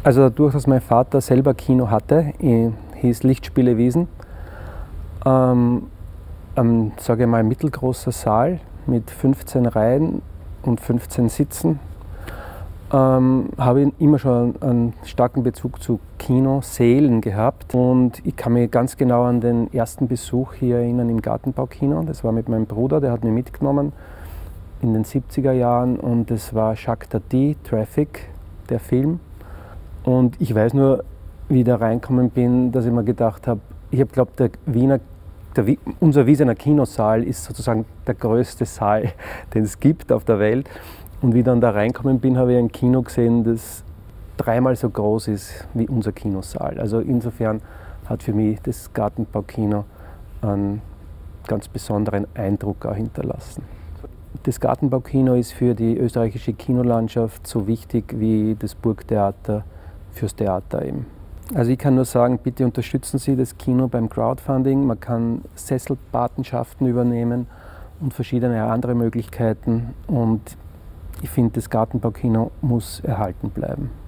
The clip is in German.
Also dadurch, dass mein Vater selber Kino hatte, hieß Lichtspiele Wiesen, sage ich mal, mittelgroßer Saal mit 15 Reihen und 15 Sitzen, habe ich immer schon einen starken Bezug zu Kinosälen gehabt. Und ich kann mich ganz genau an den ersten Besuch hier erinnern im Gartenbaukino. Das war mit meinem Bruder, der hat mich mitgenommen in den 70er Jahren, und das war Jacques Tati, Traffic, der Film. Und ich weiß nur, wie ich da reingekommen bin, dass ich mir gedacht habe, ich habe geglaubt, unser Wiesener Kinosaal ist sozusagen der größte Saal, den es gibt auf der Welt. Und wie ich dann da reingekommen bin, habe ich ein Kino gesehen, das 3-mal so groß ist wie unser Kinosaal. Also insofern hat für mich das Gartenbaukino einen ganz besonderen Eindruck auch hinterlassen. Das Gartenbaukino ist für die österreichische Kinolandschaft so wichtig wie das Burgtheater fürs Theater eben. Also ich kann nur sagen, bitte unterstützen Sie das Kino beim Crowdfunding. Man kann Sesselpatenschaften übernehmen und verschiedene andere Möglichkeiten. Und ich finde, das Gartenbaukino muss erhalten bleiben.